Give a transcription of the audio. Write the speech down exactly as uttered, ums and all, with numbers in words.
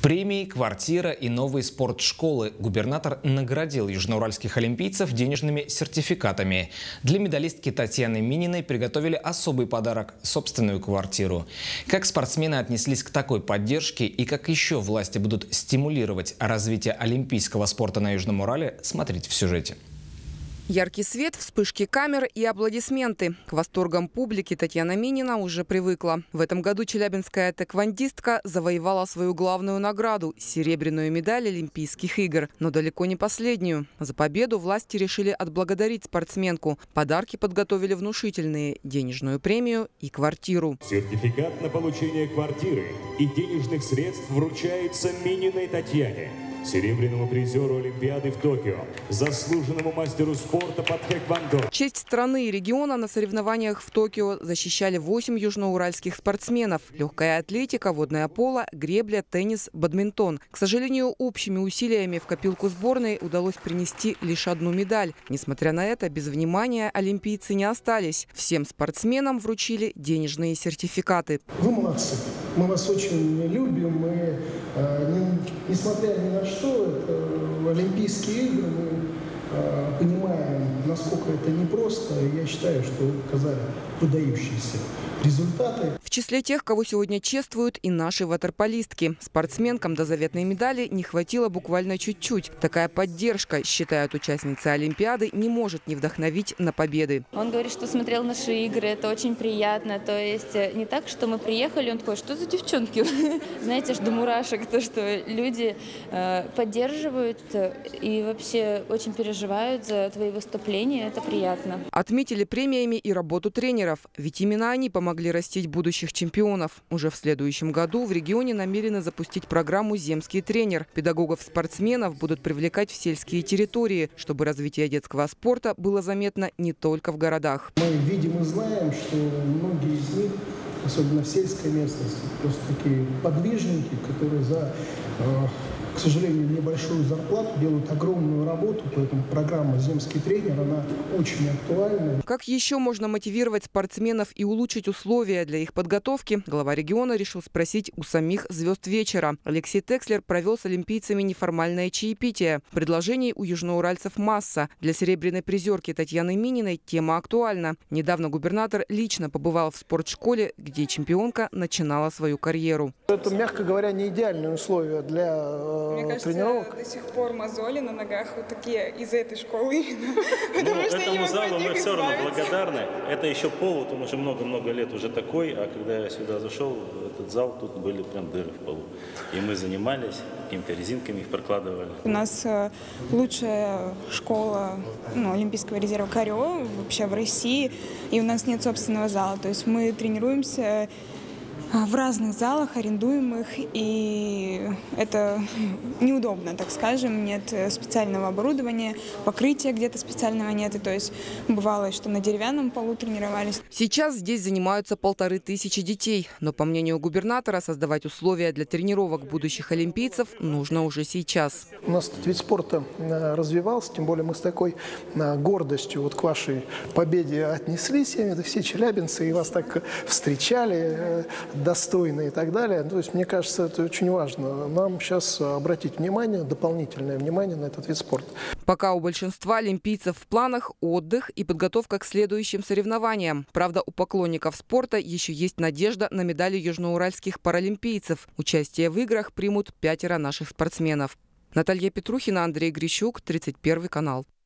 Премии, квартира и новые спортшколы. Губернатор наградил южноуральских олимпийцев денежными сертификатами. Для медалистки Татьяны Мининой приготовили особый подарок – собственную квартиру. Как спортсмены отнеслись к такой поддержке и как еще власти будут стимулировать развитие олимпийского спорта на Южном Урале, смотрите в сюжете. Яркий свет, вспышки камер и аплодисменты. К восторгам публики Татьяна Минина уже привыкла. В этом году челябинская тэквондистка завоевала свою главную награду – серебряную медаль Олимпийских игр. Но далеко не последнюю. За победу власти решили отблагодарить спортсменку. Подарки подготовили внушительные – денежную премию и квартиру. Сертификат на получение квартиры и денежных средств вручается Мининой Татьяне, серебряному призеру Олимпиады в Токио, заслуженному мастеру спорта по тэквондо. Честь страны и региона на соревнованиях в Токио защищали восемь южноуральских спортсменов. Легкая атлетика, водное поло, гребля, теннис, бадминтон. К сожалению, общими усилиями в копилку сборной удалось принести лишь одну медаль. Несмотря на это, без внимания олимпийцы не остались. Всем спортсменам вручили денежные сертификаты. Вы молодцы. Мы вас очень любим. Мы, э, не, несмотря ни на что, это Олимпийские игры, мы э, понимаем, насколько это непросто. Я считаю, что вы показали выдающиеся результаты. В числе тех, кого сегодня чествуют, и наши ватерполистки. Спортсменкам до заветной медали не хватило буквально чуть-чуть. Такая поддержка, считают участницы Олимпиады, не может не вдохновить на победы. Он говорит, что смотрел наши игры, это очень приятно. То есть не так, что мы приехали, он такой, что за девчонки? Знаете, аж до мурашек, то, что люди поддерживают и вообще очень переживают за твои выступления, это приятно. Отметили премиями и работу тренеров, ведь именно они помогли растить будущих чемпионов. Уже в следующем году в регионе намерены запустить программу «Земский тренер». Педагогов-спортсменов будут привлекать в сельские территории, чтобы развитие детского спорта было заметно не только в городах. Мы видим и знаем, что многие из них, особенно в сельской местности, просто такие подвижники, которые за, к сожалению, небольшую зарплату делают огромную работу. Поэтому программа «Земский тренер», она очень актуальна. Как еще можно мотивировать спортсменов и улучшить условия для их подготовки, глава региона решил спросить у самих звезд вечера. Алексей Текслер провел с олимпийцами неформальное чаепитие. Предложений у южноуральцев масса. Для серебряной призерки Татьяны Мининой тема актуальна. Недавно губернатор лично побывал в спортшколе, где чемпионка начинала свою карьеру. Это, мягко говоря, не идеальные условия для Мне кажется, тренировок. до сих пор мозоли на ногах вот такие из этой школы. Ну, этому залу мы все равно благодарны. Это еще повод, он уже много-много лет уже такой, а когда я сюда зашел, в этот зал, тут были прям дыры в полу. И мы занимались, какими-то резинками их прокладывали. У нас лучшая школа ну, Олимпийского резерва «Карио» вообще в России, и у нас нет собственного зала. То есть мы тренируемся в разных залах, арендуемых, и это неудобно, так скажем, нет специального оборудования, покрытия где-то специального нет, и то есть бывало, что на деревянном полу тренировались. Сейчас здесь занимаются полторы тысячи детей, но, по мнению губернатора, создавать условия для тренировок будущих олимпийцев нужно уже сейчас. У нас этот вид спорта развивался, тем более мы с такой гордостью вот к вашей победе отнеслись, я имею в виду все челябинцы, и вас так встречали достойно и так далее. То есть, мне кажется, это очень важно. Нам сейчас обратить внимание, дополнительное внимание на этот вид спорта. Пока у большинства олимпийцев в планах отдых и подготовка к следующим соревнованиям. Правда, у поклонников спорта еще есть надежда на медали южноуральских паралимпийцев. Участие в играх примут пятеро наших спортсменов. Наталья Петрухина, Андрей Грищук, тридцать первый канал.